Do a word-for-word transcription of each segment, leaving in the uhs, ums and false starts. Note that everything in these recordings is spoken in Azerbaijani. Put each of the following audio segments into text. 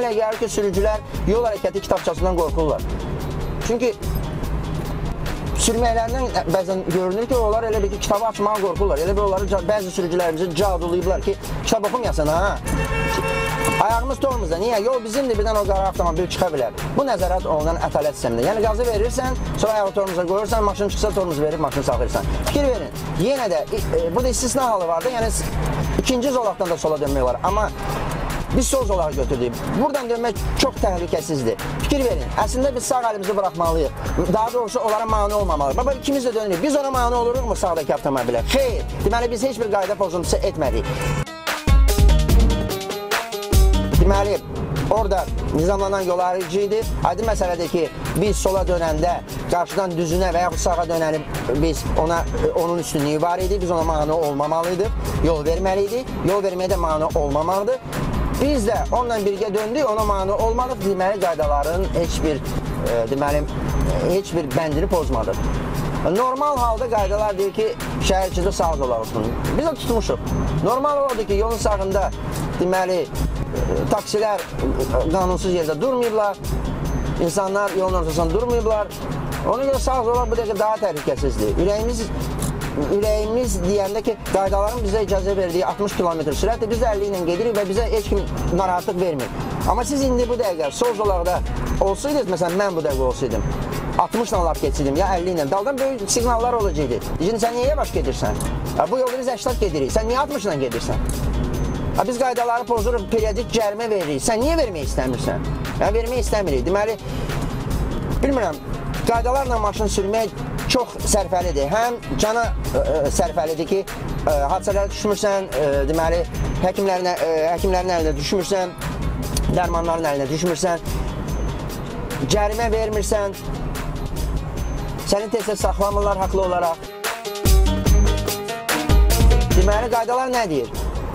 mənə elə gəlir ki, sürücülər yol hərəkəti kitabçasından qorxurlar. Çünki sürməklərindən bəzən görünür ki, onlar elə bir ki, kitabı açmağa qorxurlar. Elə bir onları bəzi sürücülərimizi cadulayıblar ki, kitab oxumayasan, ha? Ayağımız tormuzda. Niyə? Yol bizimdir, birdən o qara avtomobil çıxa bilər. Bu nəzərət olunan ətalət sistemində. Yəni, qazı verirsən, sonra ayağı tormuza qoyursan, maşın çıxsa tormuz verib, maşını saxlayırsan. Fikir verin, yenə də, e, burada istisna halı vardı, yəni ikinci zolaqdan da sola dönmək var. Amma biz sol zolağı götürdük. Buradan dönmək çox təhlükəsizdir. Fikir verin, əslində biz sağ əlimizi buraxmalıyıq. Daha doğrusu onlara mane olmamalıyıq. Baba, ikimiz də dönürük. Biz ona mane oluruq mu sağdakı avtomobilə? Xeyr. Deməli, biz heç bir qayda pozuntusu etmədik. Deməli, orada nizamlanan yol ayrıcı idi. Aydın məsələdir ki, biz sola dönəndə qarşıdan düzünə və yaxud sağa dönəni biz ona, onun üstünlüyü var idi. Biz ona mane olmamalıydıq. Yol verməliydik. Yol verməyə də mane olmamalıdır. Biz də onunla birgə döndük, ona mane olmadıq. Deməli, qaydaların heç bir, e, deməli, heç bir bəndini pozmadıq. Normal halda qaydalar deyir ki, şəhər içində sağ zolaq olsun. Biz də tutmuşuq. Normal oldu ki, yolun sağında deməli, taksilər qanunsuz yerdə durmayıblar, insanlar yolun ortasında durmayıblar. Ona görə sağ zolaq bu dəqiqə daha təhlükəsizdir. Ürəyimiz, ürəyimiz deyəndə ki, qaydaların bizə icazə verdiyi altmış kilometr sürətdir, biz də əlli ilə gedirik və bizə heç kim narahatlıq vermir. Amma siz indi bu dəqiqə sol zolaqda olsaydınız, məsələn, mən bu dəqiqə olsaydım, altmış ilə laf geçsəydim, ya əlli ilə, daldan böyük siqnallar olacaqdı. Şimdi sən niyə yavaş gedirsən? Bu yolda biz səksən gedirik, sən niyə altmış ilə gedirsən? Biz qaydaları pozuruq, periodik cərimə veririk. Sən niyə vermək istəmirsən? Yəni, vermək istəmirik. Deməli, bilmirəm, qaydalarla maşın sürmək çox sərfəlidir. Həm cana sərfəlidir ki, hadisələrə düşmürsən, deməli, həkimlərin, həkimlərin əlinə düşmürsən, dərmanların əlinə düşmürsən, cərimə vermirsən, səni tez-tez saxlamırlar haqlı olaraq. Deməli, qaydalar nə deyir?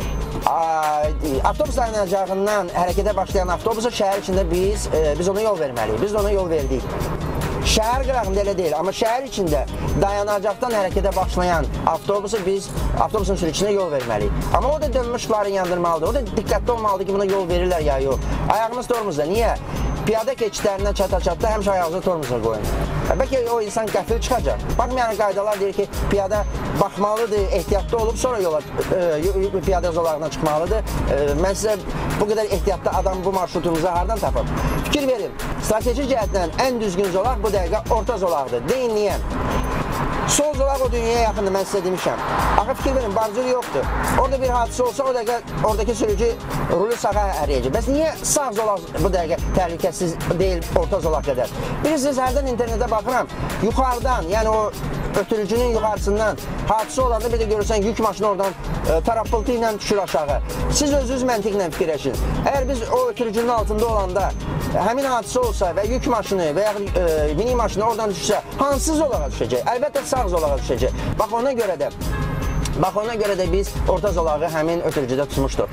Avtobus dayanacağından hərəkətə başlayan avtobusa şəhər içində biz, e, biz ona yol verməliyik. Biz ona yol verdik. Şəhər qırağında elə deyil, amma şəhər içində dayanacaqdan hərəkətə başlayan avtobusu biz avtobusun sürücüsünə yol verməliyik. Amma o da dönmüş barı yandırmalıdır. O da diqqətli olmalıdır ki, buna yol verirlər ya yox. Ayağımız tormuzda. Niyə? Piyada keçidlərindən çata-çatda həmişə ayağınızı tormuza qoyun. Bəlkə o insan qəfil çıxacaq. Baxmayan qaydalar deyir ki, piyada baxmalıdır, ehtiyatlı olub, sonra yola e, piyada zolağına çıxmalıdır. E, mən sizə bu qədər ehtiyatlı adam bu marşrutumuza hardan tapıb? Fikir verin, strateji cəhətdən ən düzgün zolaq bu dəqiqə orta zolaqdır. Deyin niyə? Sol zolaq o dünyaya yaxındır, mən sizə demişəm. Axı fikir verin, barjur yoxdur. Orada bir hadisə olsa, o dəqiqə oradakı sürücü rulu sağa əriyəcək. Bəs niyə sağ zolaq bu dəqiqə təhlükəsiz deyil, orta zolaq qədər? Bilirsiniz, hərdən internetə baxıram, yuxarıdan, yəni o ötürücünün yuxarısından hadisə olanda bir də görürsən, yük maşını oradan e, tarafpıltı ilə düşür aşağı. Siz özünüz məntiqlə fikirləşin. Əgər biz o ötürücünün altında olanda həmin hadisə olsa və yük maşını və yaxud e, mini maşını oradan düşsə, hansı zolağa düşəcək? Əlbəttə sağ zolağa düşəcək. Bax ona görə də, bax ona görə də biz orta zolağı həmin ötürücüdə tutmuşduq.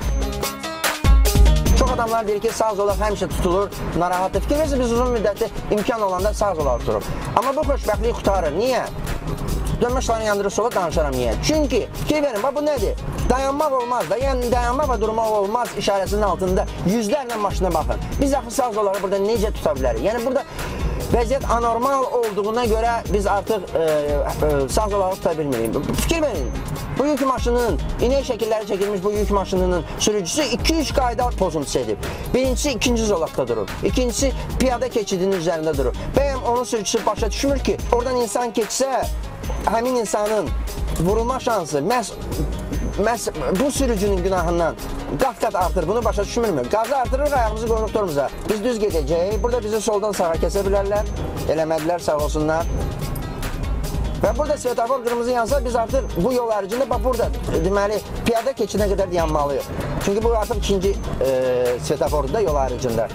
Çox adamlar deyir ki, sağ zolaq həmişə tutulur, narahatdır. Fikir verirsiniz, biz uzun müddətli imkan olanda sağ zolağı tuturuq. Amma bu xoşbəxtlik qutarır. Niyə? Dönmə işlərini yandırır sola danışaram niyə? Çünki, fikir verin, bax bu nədir? Dayanmaq olmaz da, yəni dayanmaq və durmaq olmaz işarəsinin altında yüzlərlə maşına baxın. Biz axı sağ zolağı burada necə tuta bilərik? Yəni burada vəziyyət anormal olduğuna görə biz artıq e, e, sağ zolağı tuta bilmirik. Fikir verin, bu yük maşınının, inək şəkilləri çəkilmiş bu yük maşınının sürücüsü iki üç qayda pozuntusu edib. Birincisi ikinci zolaqda durur, ikincisi piyada keçidinin üzərində durur. Bəyəm onun sürücüsü başa düşmür ki, oradan insan keçsə, həmin insanın vurulma şansı məhz, məhz bu sürücünün günahından qat-qat artır, bunu başa düşmürmü? Qazı artırır, ayağımızı qoyuruq tormuza. Biz düz gedəcəyik, burada bizi soldan sağa kəsə bilərlər, eləmədilər, sağ olsunlar. Və burada svetofor qırmızı yansa, biz artıq bu yol həricində, bax burada, deməli, piyada keçidinə qədər dayanmalıyıq. Çünki bu artıq ikinci e, svetofordur da yol həricində.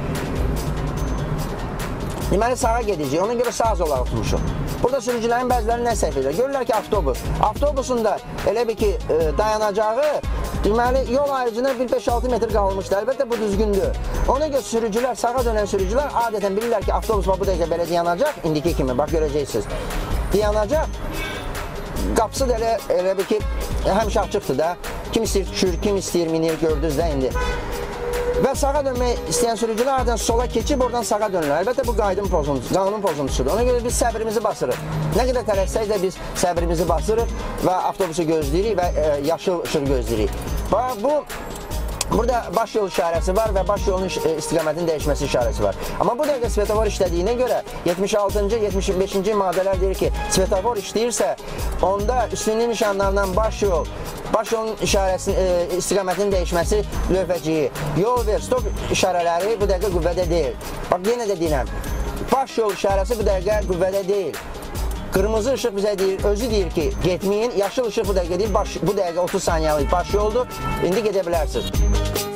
Deməli, sağa gedəcək, ona görə sağ zolağı tutmuşuq. Burada sürücülərin bəziləri nə səhv edir? Görürlər ki, avtobus. Avtobusun da elə bir ki, e, dayanacağı, deməli, yol ayrıcına bir beş altı metr qalmışdır. Əlbəttə, bu düzgündür. Ona görə sürücülər, sağa dönən sürücülər adətən bilirlər ki, avtobus bu dəqiqə belə dayanacaq, indiki kimi, bax, görəcəksiniz. Dayanacaq, qapısı da elə, elə bir ki, həmişə açıqdır da. Kim istəyir düşür, kim istəyir minir, gördünüz də indi. Və sağa dönmək istəyən sürücülər ardından sola keçib oradan sağa dönürlər. Əlbəttə bu qaydın pozuntusudur, qanunun pozuntusudur. Ona görə biz səbrimizi basırıq. Nə qədər tələssək də biz səbrimizi basırıq və avtobusu gözləyirik və e, yaşıl işıq gözləyirik. Və bu burada baş yol işarəsi var və baş yolun istiqamətinin dəyişməsi işarəsi var. Amma bu dəqiqə svetofor işlədiyinə görə yetmiş altıncı, yetmiş beşinci maddələr deyir ki, svetofor işləyirsə, onda üstünlük nişanlarından baş yol, baş yolun işarəsinin, e, istiqamətinin dəyişməsi lövhəciyi, yol ver, stop işarələri bu dəqiqə qüvvədə deyil. Bax, yenə də deyirəm, baş yol işarəsi bu dəqiqə qüvvədə deyil. Qırmızı ışıq bizə deyir, özü deyir ki, getməyin, yaşıl ışıq bu dəqiqə deyil, baş, bu dəqiqə otuz saniyəlik baş yoldur, indi gedə bilərsiniz.